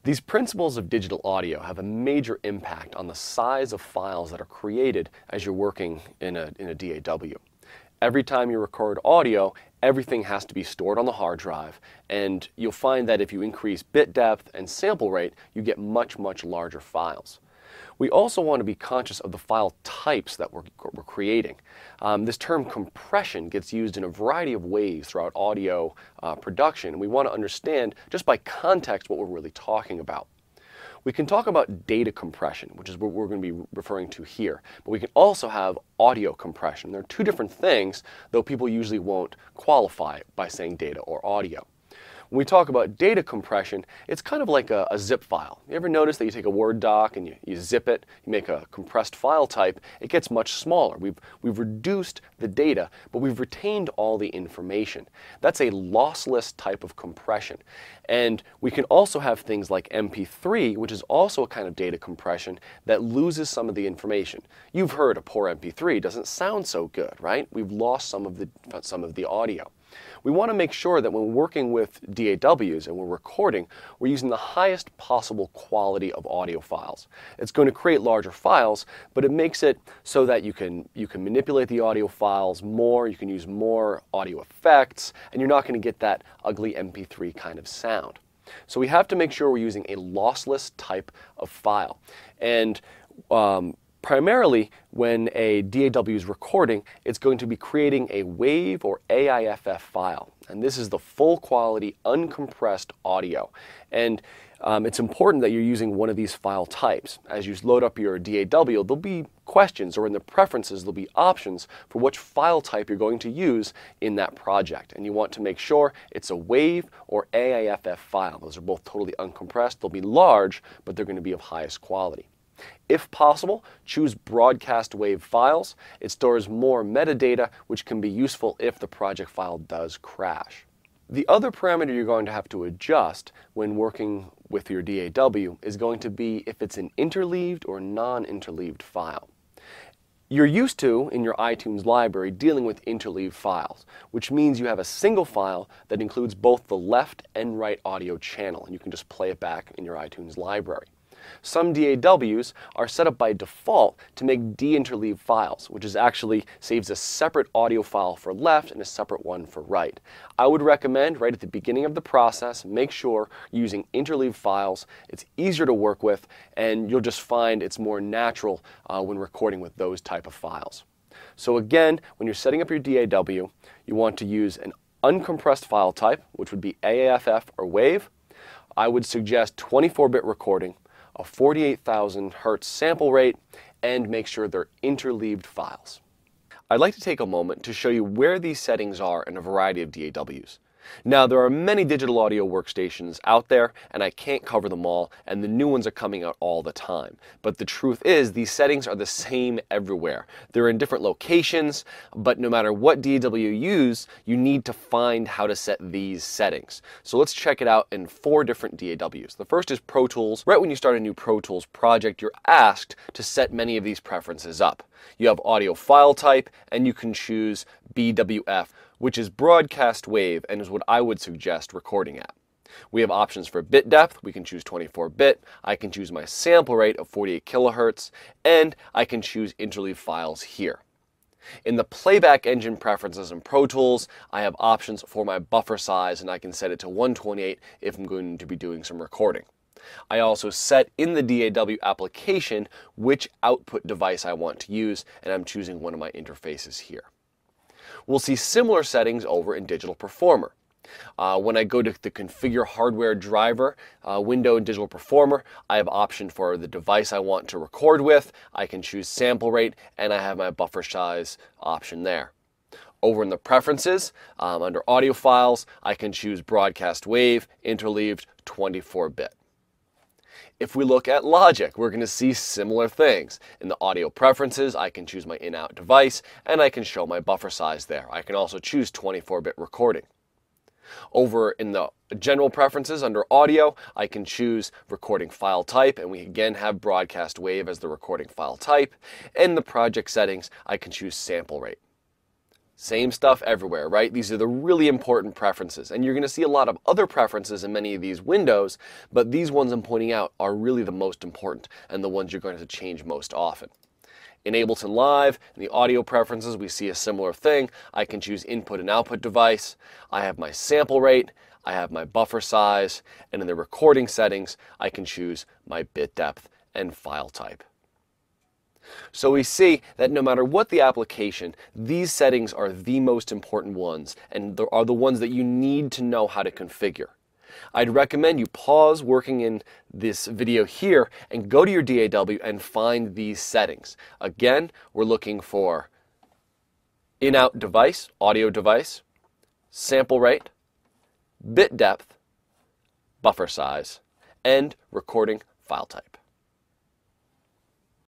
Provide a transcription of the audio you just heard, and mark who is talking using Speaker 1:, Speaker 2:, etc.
Speaker 1: These principles of digital audio have a major impact on the size of files that are created as you're working in a DAW. Every time you record audio, everything has to be stored on the hard drive, and you'll find that if you increase bit depth and sample rate, you get much, much larger files. We also want to be conscious of the file types that we're creating. This term compression gets used in a variety of ways throughout audio production, and we want to understand just by context what we're really talking about. We can talk about data compression, which is what we're going to be referring to here, but we can also have audio compression. They're two different things, though people usually won't qualify by saying data or audio. When we talk about data compression, it's kind of like a zip file. You ever notice that you take a Word doc and you zip it, you make a compressed file type, it gets much smaller. We've reduced the data, but we've retained all the information. That's a lossless type of compression. And we can also have things like MP3, which is also a kind of data compression that loses some of the information. You've heard a poor MP3 doesn't sound so good, right? We've lost some of the audio. We want to make sure that when working with DAWs and we're recording, we're using the highest possible quality of audio files. It's going to create larger files, but it makes it so that you can manipulate the audio files more, you can use more audio effects, and you're not going to get that ugly MP3 kind of sound. So we have to make sure we're using a lossless type of file. And primarily, when a DAW is recording, it's going to be creating a WAV or AIFF file. And this is the full quality, uncompressed audio. And it's important that you're using one of these file types. As you load up your DAW, there'll be questions, or in the preferences, there'll be options for which file type you're going to use in that project. And you want to make sure it's a WAV or AIFF file. Those are both totally uncompressed. They'll be large, but they're going to be of highest quality. If possible, choose broadcast WAV files. It stores more metadata, which can be useful if the project file does crash. The other parameter you're going to have to adjust when working with your DAW is going to be if it's an interleaved or non-interleaved file. You're used to, in your iTunes library, dealing with interleaved files, which means you have a single file that includes both the left and right audio channel, and you can just play it back in your iTunes library. Some DAWs are set up by default to make deinterleaved files, which actually saves a separate audio file for left and a separate one for right. I would recommend right at the beginning of the process, make sure you're using interleaved files. It's easier to work with, and you'll just find it's more natural when recording with those type of files. So again, when you're setting up your DAW, you want to use an uncompressed file type, which would be AIFF or WAV. I would suggest 24-bit recording, a 48,000 hertz sample rate, and make sure they're interleaved files. I'd like to take a moment to show you where these settings are in a variety of DAWs. Now, there are many digital audio workstations out there, and I can't cover them all, and the new ones are coming out all the time. But the truth is, these settings are the same everywhere. They're in different locations, but no matter what DAW you use, you need to find how to set these settings. So let's check it out in 4 different DAWs. The first is Pro Tools. Right when you start a new Pro Tools project, you're asked to set many of these preferences up. You have audio file type, and you can choose BWF, which is broadcast wave and is what I would suggest recording at. We have options for bit depth. We can choose 24-bit. I can choose my sample rate of 48 kilohertz, and I can choose interleaved files here. In the playback engine preferences in Pro Tools, I have options for my buffer size, and I can set it to 128 if I'm going to be doing some recording. I also set in the DAW application which output device I want to use, and I'm choosing one of my interfaces here. We'll see similar settings over in Digital Performer. When I go to the Configure Hardware Driver window in Digital Performer, I have option for the device I want to record with. I can choose sample rate, and I have my buffer size option there. Over in the Preferences, under Audio Files, I can choose Broadcast Wave, Interleaved, 24-bit. If we look at Logic, we're going to see similar things. In the audio preferences, I can choose my in-out device, and I can show my buffer size there. I can also choose 24-bit recording. Over in the general preferences under audio, I can choose recording file type, and we again have broadcast wave as the recording file type. In the project settings, I can choose sample rate. Same stuff everywhere, right? These are the really important preferences. And you're going to see a lot of other preferences in many of these windows, but these ones I'm pointing out are really the most important and the ones you're going to change most often. In Ableton Live, in the audio preferences, we see a similar thing. I can choose input and output device. I have my sample rate. I have my buffer size. And in the recording settings, I can choose my bit depth and file type. So we see that no matter what the application, these settings are the most important ones and are the ones that you need to know how to configure. I'd recommend you pause working in this video here and go to your DAW and find these settings. Again, we're looking for in-out device, audio device, sample rate, bit depth, buffer size, and recording file type.